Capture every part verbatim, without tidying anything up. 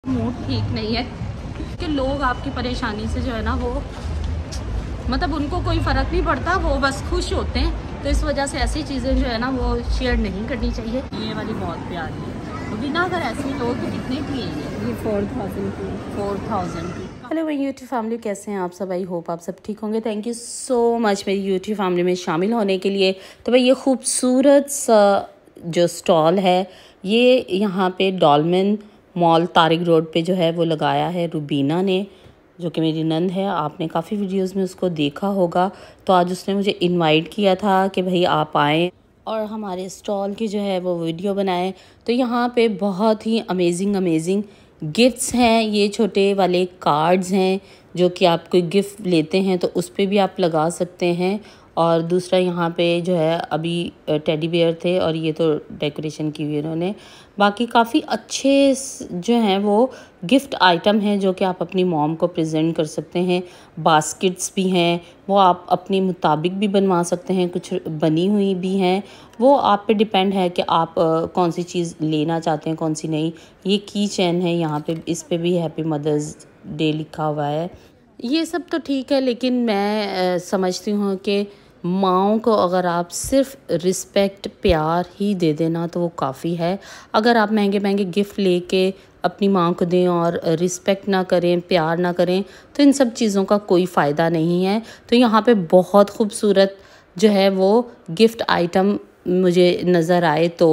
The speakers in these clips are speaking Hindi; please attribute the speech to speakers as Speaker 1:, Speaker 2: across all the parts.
Speaker 1: मूड ठीक नहीं है कि लोग आपकी परेशानी से जो है ना वो मतलब उनको कोई फ़र्क नहीं पड़ता, वो बस खुश होते हैं। तो इस वजह से ऐसी चीज़ें जो है ना वो शेयर नहीं करनी चाहिए। ये वाली बहुत प्यारी है, तो बिना अगर ऐसे लोग तो कितने की है ये? फोर थाउजेंड की फोर थाउजेंड की हेलो मेरी यूट्यूब फैमिली, कैसे हैं आप सब? आई होप आप सब ठीक होंगे। थैंक यू सो मच मेरी यूट्यूब फैमिली में शामिल होने के लिए। तो भाई ये खूबसूरत सा जो स्टॉल है ये यहाँ पे डॉलमेन मॉल तारिक रोड पे जो है वो लगाया है रुबीना ने, जो कि मेरी नंद है। आपने काफ़ी वीडियोस में उसको देखा होगा। तो आज उसने मुझे इनवाइट किया था कि भाई आप आएँ और हमारे स्टॉल की जो है वो वीडियो बनाएं। तो यहाँ पे बहुत ही अमेजिंग अमेजिंग गिफ्ट्स हैं। ये छोटे वाले कार्ड्स हैं जो कि आप कोई गिफ्ट लेते हैं तो उस पर भी आप लगा सकते हैं। और दूसरा यहाँ पे जो है अभी टेडी बियर थे और ये तो डेकोरेशन की हुई इन्होंने। बाकी काफ़ी अच्छे जो हैं वो गिफ्ट आइटम हैं जो कि आप अपनी मॉम को प्रेजेंट कर सकते हैं। बास्केट्स भी हैं, वो आप अपने मुताबिक भी बनवा सकते हैं, कुछ बनी हुई भी हैं। वो आप पे डिपेंड है कि आप आ, कौन सी चीज़ लेना चाहते हैं, कौन सी नहीं। ये की चैन है यहाँ पे, इस पे भी हैप्पी मदर्स डे लिखा हुआ है। ये सब तो ठीक है, लेकिन मैं आ, समझती हूँ कि माँओं को अगर आप सिर्फ रिस्पेक्ट प्यार ही दे देना तो वो काफ़ी है। अगर आप महंगे महंगे गिफ्ट लेके अपनी माँ को दें और रिस्पेक्ट ना करें, प्यार ना करें, तो इन सब चीज़ों का कोई फ़ायदा नहीं है। तो यहाँ पे बहुत खूबसूरत जो है वो गिफ्ट आइटम मुझे नज़र आए। तो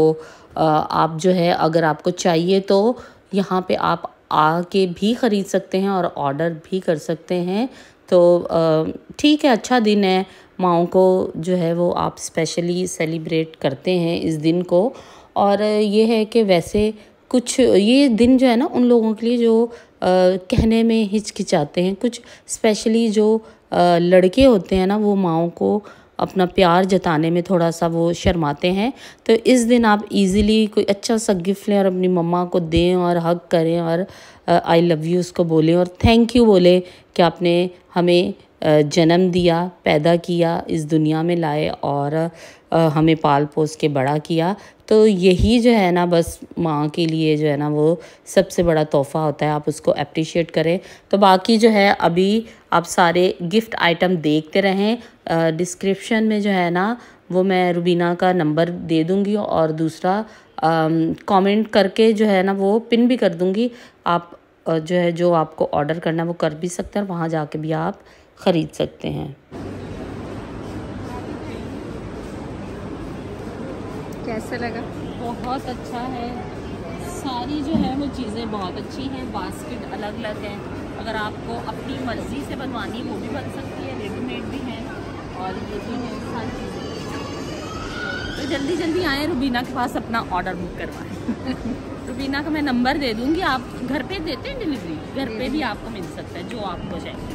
Speaker 1: आप जो है अगर आपको चाहिए तो यहाँ पे आप आके भी ख़रीद सकते हैं और ऑर्डर भी कर सकते हैं। तो ठीक है, अच्छा दिन है। माँओं को जो है वो आप स्पेशली सेलिब्रेट करते हैं इस दिन को। और ये है कि वैसे कुछ ये दिन जो है ना उन लोगों के लिए जो आ, कहने में हिचकिचाते हैं, कुछ स्पेशली जो आ, लड़के होते हैं ना वो माँओं को अपना प्यार जताने में थोड़ा सा वो शर्माते हैं। तो इस दिन आप इजीली कोई अच्छा सा गिफ्ट लें और अपनी मम्मा को दें और हग करें और आई लव यू उसको बोलें और थैंक यू बोले कि आपने हमें जन्म दिया, पैदा किया, इस दुनिया में लाए और हमें पाल पोस के बड़ा किया। तो यही जो है ना बस माँ के लिए जो है ना वो सबसे बड़ा तोहफ़ा होता है, आप उसको अप्रिशिएट करें। तो बाकी जो है अभी आप सारे गिफ्ट आइटम देखते रहें। डिस्क्रिप्शन में जो है ना वो मैं रुबीना का नंबर दे दूँगी और दूसरा कमेंट करके जो है ना वो पिन भी कर दूँगी। आप जो है जो आपको ऑर्डर करना वो कर भी सकते हैं और वहाँ जाके भी आप ख़रीद सकते हैं।
Speaker 2: कैसा लगा?
Speaker 1: बहुत अच्छा है, सारी जो है वो चीज़ें बहुत अच्छी हैं। बास्केट अलग अलग हैं, अगर आपको अपनी मर्ज़ी से बनवानी वो भी बन सकती है, रेडीमेड भी हैं और ये भी हैं सारी चीज़ें। तो जल्दी जल्दी आएँ रुबीना के पास, अपना ऑर्डर बुक करवाएँ। रुबीना का मैं नंबर दे दूँगी, आप घर पे देते हैं डिलीवरी? घर पे भी आपको मिल सकता है जो आपको चाहिए।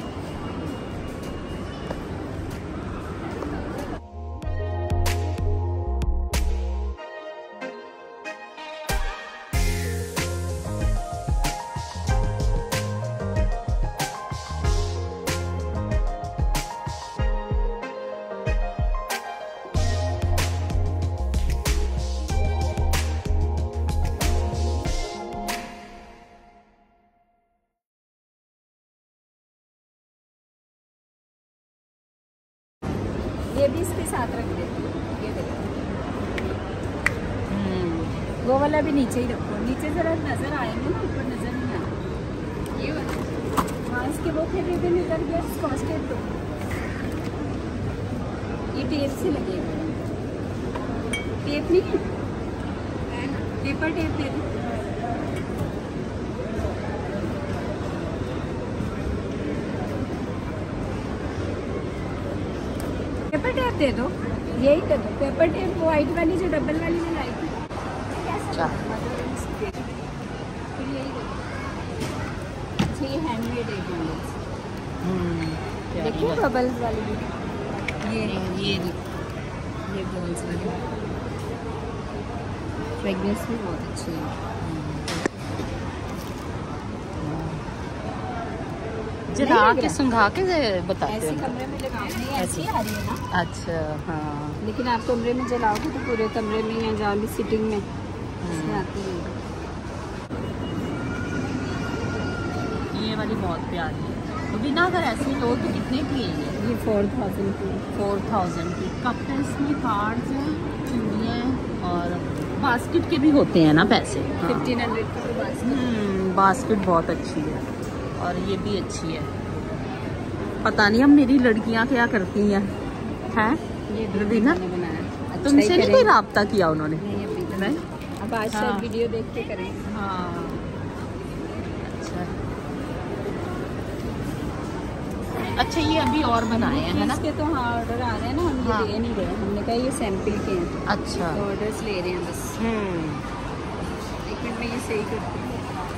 Speaker 2: ये भी इसके साथ रख देती हूँ, ये देखो। वो वाला भी नीचे ही रखो, नीचे जरा नजर आएंगे ना, ऊपर नजर नहीं आए। ये वाला हाँ, इसके वो फिर रिबन निकल गया, स्कॉच टेप दो, ये टेप से लगेगा। टेप नहीं है, पेपर टेप दे दो। पेपर टेप दे दो, यही दे दो पेपर टेप, वो वाइट वाली जो डबल वाली में लाई थी।
Speaker 1: अच्छा,
Speaker 2: फिर यही दे दो। अच्छा ये हैंडमेड है बबल्स, देखिए बबल्स वाली भी, ये ये ये बबल्स वाली फ्रेगनेंस भी बहुत अच्छी है।
Speaker 1: जला के सुंघा के बताते
Speaker 2: ऐसे
Speaker 1: हैं।
Speaker 2: कमरे में लगाओगे ऐसी आ रही है ना?
Speaker 1: अच्छा हाँ,
Speaker 2: लेकिन आप कमरे में जलाओगे तो पूरे कमरे में या जहाँ भी सिटिंग में इसमें आती है।
Speaker 1: वाली बहुत प्यारी है। तो बिना अगर ऐसे लो तो कितने की है ये?
Speaker 2: ये फोर थाउजेंड की
Speaker 1: फोर थाउजेंड की। कप है इसमें, कार्ड्स हैं, चूड़ियाँ हैं और बास्केट के भी होते हैं ना पैसे।
Speaker 2: फिफ्टीन हंड्रेड की बास्केट।
Speaker 1: बास्केट बहुत अच्छी है और ये भी अच्छी है। पता नहीं अब मेरी लड़कियाँ क्या करती हैं हैं
Speaker 2: ये
Speaker 1: रुबीना,
Speaker 2: बनाया।
Speaker 1: तुमसे नहीं कोई राब्ता किया उन्होंने?
Speaker 2: नहीं अभी तो
Speaker 1: नहीं?
Speaker 2: अब आज
Speaker 1: हाँ।
Speaker 2: वीडियो देख के करें।
Speaker 1: हाँ अच्छा अच्छा, ये अभी और बनाए हैं है ना?
Speaker 2: इसके तो हाँ ऑर्डर आ रहे हैं ना, हम ये
Speaker 1: हाँ।
Speaker 2: दे नहीं रहे, हमने कहा ये सैंपल के हैं
Speaker 1: अच्छा
Speaker 2: तो ऑर्डर्स ले रहे हैं बस।
Speaker 1: हम्म
Speaker 2: एक मिनट में ये सही करती हूँ।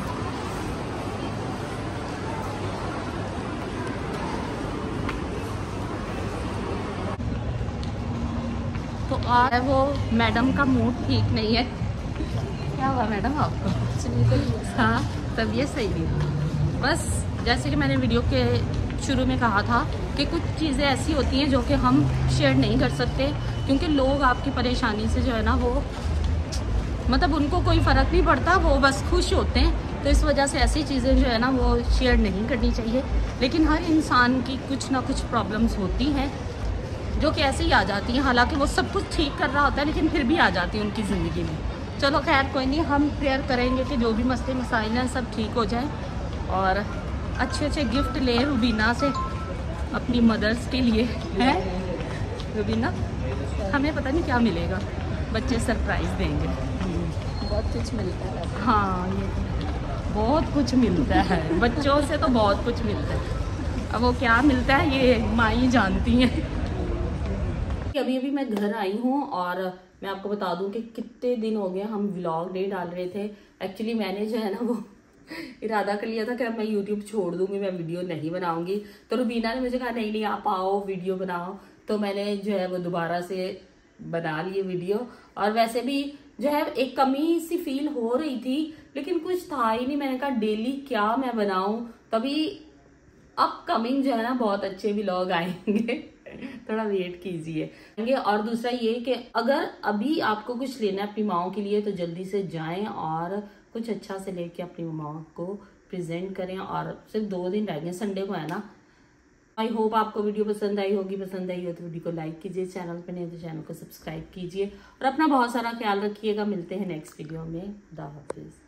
Speaker 1: तो आज वो मैडम का मूड ठीक नहीं है। क्या हुआ मैडम आपको? हाँ तबीयत सही नहीं। बस जैसे कि मैंने वीडियो के शुरू में कहा था कि कुछ चीज़ें ऐसी होती हैं जो कि हम शेयर नहीं कर सकते, क्योंकि लोग आपकी परेशानी से जो है ना वो मतलब उनको कोई फ़र्क नहीं पड़ता, वो बस खुश होते हैं। तो इस वजह से ऐसी चीज़ें जो है ना वो शेयर नहीं करनी चाहिए। लेकिन हर इंसान की कुछ ना कुछ प्रॉब्लम्स होती हैं जो कि ऐसे ही आ जाती हैं, हालांकि वो सब कुछ ठीक कर रहा होता है लेकिन फिर भी आ जाती है उनकी ज़िंदगी में। चलो खैर कोई नहीं, हम प्रेयर करेंगे कि जो भी मसले मसाइल हैं सब ठीक हो जाए और अच्छे अच्छे गिफ्ट लें रुबीना से अपनी मदर्स के लिए। है रुबीना, हमें पता नहीं क्या मिलेगा, बच्चे सरप्राइज़ देंगे।
Speaker 2: बहुत कुछ मिलता है।
Speaker 1: हाँ ये बहुत कुछ मिलता है, बच्चों से तो बहुत कुछ मिलता है। अब वो क्या मिलता है ये माँ ही जानती हैं। अभी अभी मैं घर आई हूँ और मैं आपको बता दूं कि कितने दिन हो गए हम व्लॉग नहीं डाल रहे थे। एक्चुअली मैंने जो है ना वो इरादा कर लिया था कि अब मैं यूट्यूब छोड़ दूंगी, मैं वीडियो नहीं बनाऊंगी। तो रुबीना ने मुझे कहा नहीं नहीं आप आओ वीडियो बनाओ, तो मैंने जो है वो दोबारा से बना लिए वीडियो। और वैसे भी जो है एक कमी सी फील हो रही थी लेकिन कुछ था ही नहीं। मैंने कहा डेली क्या मैं बनाऊं, तभी अपकमिंग जो है ना बहुत अच्छे व्लॉग आएंगे। थोड़ा वेट कीजिए। और दूसरा ये कि अगर अभी आपको कुछ लेना है अपनी माओ के लिए तो जल्दी से जाएं और कुछ अच्छा से लेके अपनी माओ को प्रेजेंट करें। और सिर्फ दो दिन रह गए, संडे को है ना। आई होप आपको वीडियो पसंद आई होगी। पसंद आई हो तो वीडियो को लाइक कीजिए, चैनल पर नहीं तो चैनल को सब्सक्राइब कीजिए और अपना बहुत सारा ख्याल रखिएगा। मिलते हैं नेक्स्ट वीडियो में। खुदा हाफिज।